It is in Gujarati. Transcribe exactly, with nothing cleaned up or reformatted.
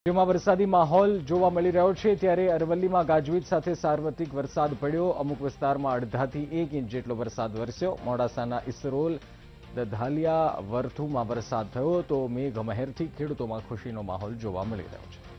જેમાં વરસાદી માહોલ જોવા મળી રહ્યો છે ત્યારે અરવલ્લીમાં ગાજવીજ સાથે સાર્વત્રિક વરસાદ પડ્યો। અમુક વિસ્તારમાં અડધાથી એક ઇંચ જેટલો વરસાદ વરસ્યો। મોડાસાના ઇસરોલ દધાલિયા વર્થુમાં વરસાદ થયો તો મેઘમહેરથી ખેડૂતોમાં ખુશીનો માહોલ જોવા મળી રહ્યો છે।